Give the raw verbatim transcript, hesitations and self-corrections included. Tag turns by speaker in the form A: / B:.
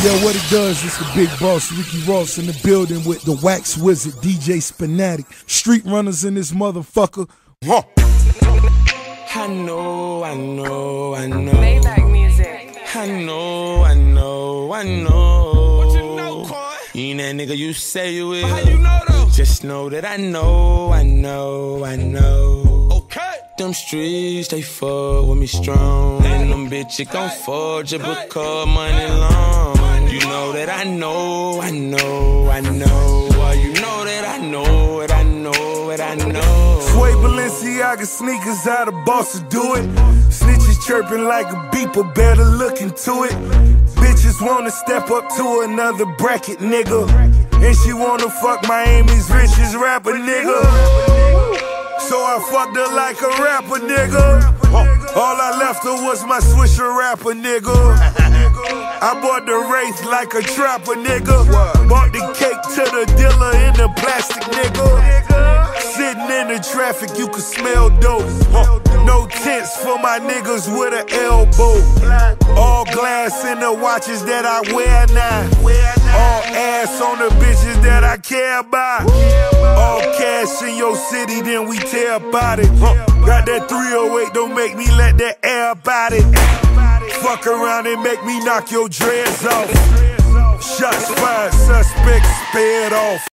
A: Yo, what it does, it's the big boss, Ricky Ross in the building with the Wax Wizard, D J Spinatic. Street runners in this motherfucker. Huh.
B: I know, I know, I know.
C: Maybach music.
B: I know, I know, I know.
D: What you know, Coy?
B: You ain't that nigga you say you is.
D: How you know though?
B: Just know that I know, I know, I know.
D: Okay.
B: Them streets, they fuck with me strong. And them bitches gon' forge you because money long. You know that I know, I know, I know. Well, you know that I know it, I know it, I know.
E: Sway Balenciaga sneakers, how the bosses do it. Snitches chirping like a beeper, better look into it. Bitches wanna step up to another bracket, nigga. And she wanna fuck Miami's richest rapper, nigga. So I fucked her like a rapper, nigga. All I left her was my Swisher rapper, nigga. I bought the Wraith like a trapper, nigga. Bought the cake to the dealer in the plastic, nigga. Sitting in the traffic, you can smell dope. No tents for my niggas with an elbow. All glass in the watches that I wear now. All ass on the bitches that I care about. All cash in your city, then we tear about it. Got that three oh eight, don't make me let that air about it. Fuck around and make me knock your dreads off. Shots fired, suspects spared off.